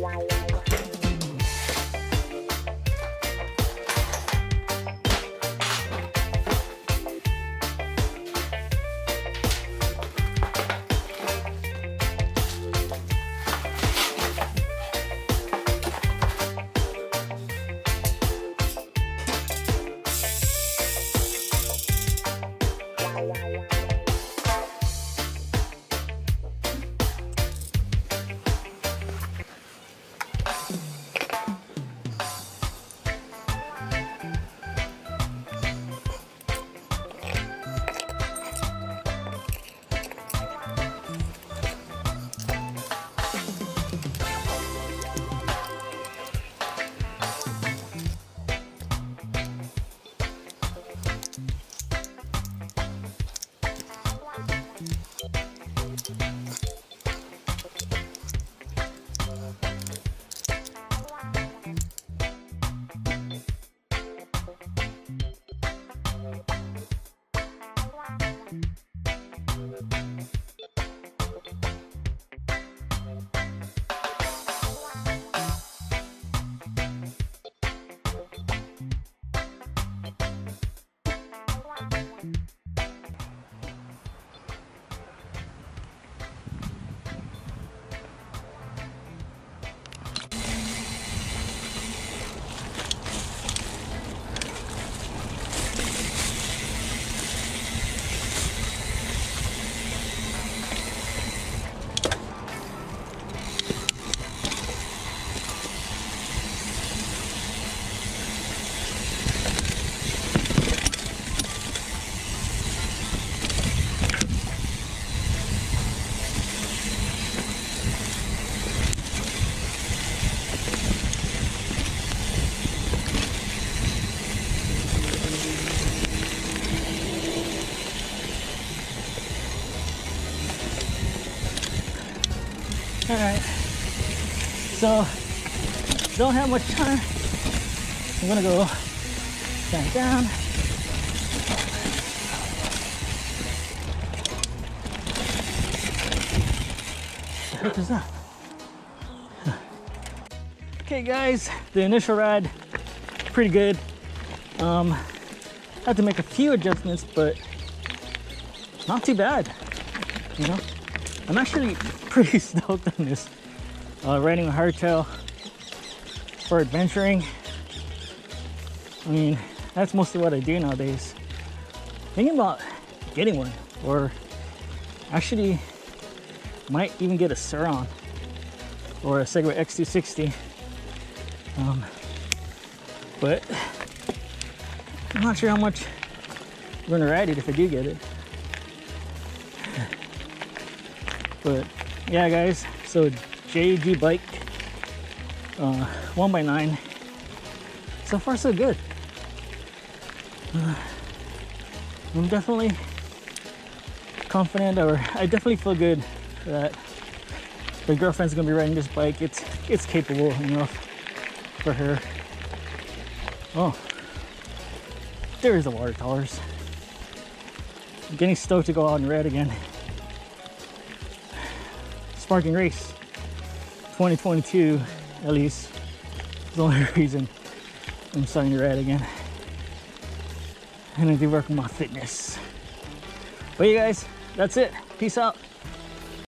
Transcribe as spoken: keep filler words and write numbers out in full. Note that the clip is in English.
All right, so don't have much time. I'm gonna go back down. What the heck is that? Okay guys, the initial ride, pretty good. Um, had to make a few adjustments, but not too bad, you know? I'm actually pretty stoked on this. Uh, riding a hardtail for adventuring. I mean, that's mostly what I do nowadays. Thinking about getting one, or actually might even get a Sur-Ron or a Segway X two sixty. Um, but I'm not sure how much I'm gonna ride it if I do get it. But yeah guys, so J G bike, uh, one by nine, so far so good. uh, I'm definitely confident, or I definitely feel good that the girlfriend's gonna be riding this bike. It's it's capable enough for her. Oh, there is a water tolerance. I'm getting stoked to go out and ride again. Sparking Race twenty twenty-two, at least, is the only reason I'm starting to ride again. And I do work on my fitness. But you guys, that's it. Peace out.